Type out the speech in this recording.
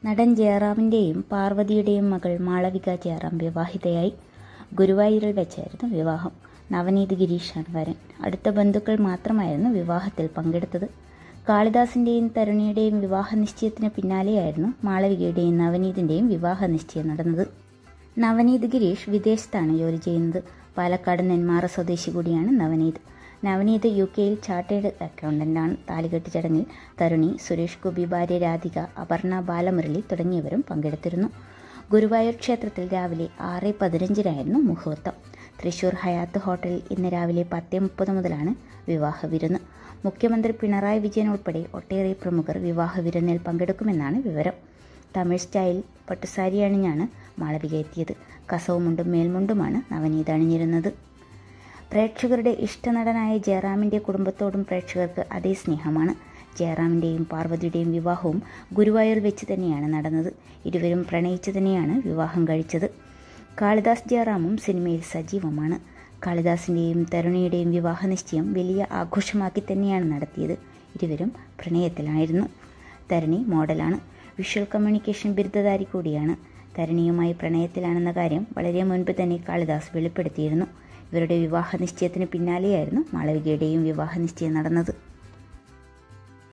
നടൻ ജയറാമിൻ്റെയും പാർവതിയുടെയും മകൾ മാളവിക ജയറാം വിവാഹിതയായി. ഗുരുവായൂരിൽ വെച്ചായിരുന്നു വിവാഹം. നവനീത് ഗിരീഷാണ് വരൻ. അടുത്ത ബന്ധുക്കൾ മാത്രമായിരുന്നു വിവാഹത്തിൽ പങ്കെടുത്തത്. കാളിദാസിൻ്റെയും തരുണിയുടെയും വിവാഹ നിശ്ചയത്തിന് പിന്നാലെയായിരുന്നു മാളവികയുടെയും നവനീതിൻ്റെയും വിവാഹ നിശ്ചയം നടന്നത്. നവനീത് ഗിരീഷ് വിദേശത്താണ് ജോലി ചെയ്യുന്നത്. പാലക്കാട് നെന്മാറ സ്വദേശി കൂടിയാണ് നവനീത്. നവനീത് UK-യിൽ ചാർട്ടേഡ് അക്കൗണ്ടന്റാണ്. താലികെട്ട് ചടങ്ങിൽ തരുണി, സുരേഷ് ഗോപി ഭാര്യ രാധിക, അപർണ ബാലമുരളി തുടങ്ങിയവരും പങ്കെടുത്തിരുന്നു. ഗുരുവായൂർ ക്ഷേത്രത്തിൽ രാവിലെ 6:15 മുഹൂർത്തം. തൃശൂർ ഹയാത്ത് ഹോട്ടലിൽ ഇന്ന് രാവിലെ 10:30 മുതലാണ് വിവാഹ വിരുന്ന്. മുഖ്യമന്ത്രി പിണറായി വിജയൻ ഉൾപ്പെടെ ഒട്ടേറെ പ്രമുഖർ വിവാഹ വിരുന്നിൽ പങ്കെടുക്കുമെന്നാണ് വിവരം. തമിഴ് സ്റ്റൈൽ പട്ടുസാരി അണിഞ്ഞാണ് മാളവിക എത്തിയത്. കസവുമുണ്ടും മേൽമുണ്ടുമാണ് നവനീത് അണിഞ്ഞിരുന്നത്. പ്രേക്ഷകരുടെ ഇഷ്ടനടനായ ജയറാമിൻ്റെ കുടുംബത്തോടും പ്രേക്ഷകർക്ക് അതേ സ്നേഹമാണ്. ജയറാമിൻ്റെയും പാർവതിയുടെയും വിവാഹവും ഗുരുവായൂർ വെച്ച് തന്നെയാണ് നടന്നത്. ഇരുവരും പ്രണയിച്ച് തന്നെയാണ് വിവാഹം കഴിച്ചത്. കാളിദാസ് ജയറാമും സിനിമയിൽ സജീവമാണ്. കാളിദാസിൻ്റെയും തരുണിയുടെയും വിവാഹ നിശ്ചയം വലിയ ആഘോഷമാക്കി തന്നെയാണ് നടത്തിയത്. ഇരുവരും പ്രണയത്തിലായിരുന്നു. തരുണി മോഡലാണ്. വിഷ്വൽ കമ്മ്യൂണിക്കേഷൻ ബിരുദധാരി കൂടിയാണ്. തരുണിയുമായി പ്രണയത്തിലാണെന്ന കാര്യം വളരെ മുൻപ് തന്നെ കാളിദാസ് വെളിപ്പെടുത്തിയിരുന്നു. ഇവരുടെ വിവാഹ നിശ്ചയത്തിന് പിന്നാലെയായിരുന്നു മാളവികയുടെയും വിവാഹ നിശ്ചയം നടന്നത്.